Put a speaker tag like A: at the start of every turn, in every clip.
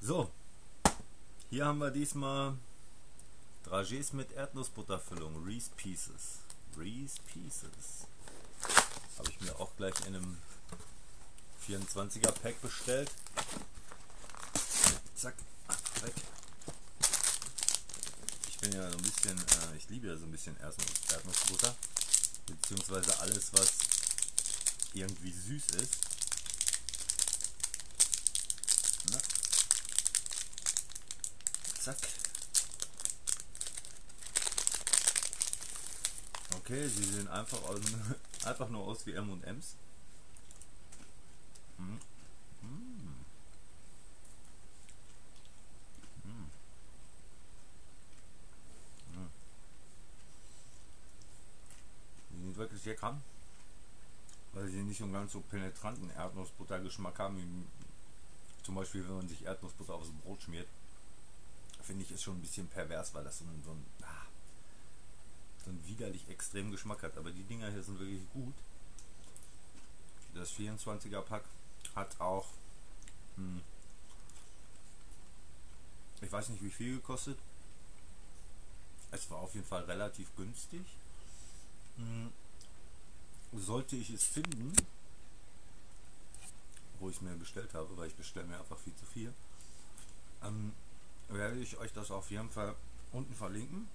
A: So, hier haben wir diesmal Dragées mit Erdnussbutterfüllung, Reese Pieces. Reese Pieces. Habe ich mir auch gleich in einem 24er Pack bestellt. Zack, weg. Ich bin ja so ein bisschen, ich liebe ja so ein bisschen Erdnussbutter, beziehungsweise alles, was irgendwie süß ist. Na? Zack. Okay, sie sehen einfach nur aus wie M&M's. Mm. Mm. Mm. Mm. Die sind wirklich lecker, weil sie nicht so einen ganz so penetranten Erdnussbuttergeschmack haben, wie zum Beispiel wenn man sich Erdnussbutter aufs Brot schmiert. Finde ich, ist schon ein bisschen pervers, weil das so einen widerlich extremen Geschmack hat. Aber die Dinger hier sind wirklich gut. Das 24er Pack hat auch, ich weiß nicht wie viel gekostet. Es war auf jeden Fall relativ günstig. Sollte ich es finden, wo ich es mir bestellt habe, weil ich bestelle mir einfach viel zu viel, werde ich euch das auf jeden Fall unten verlinken.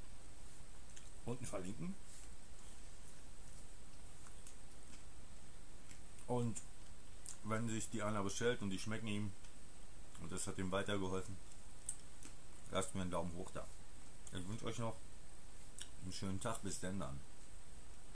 A: Und wenn sich die einer bestellt und die schmecken ihm und das hat ihm weitergeholfen, lasst mir einen Daumen hoch da. Ich wünsche euch noch einen schönen Tag, bis denn dann.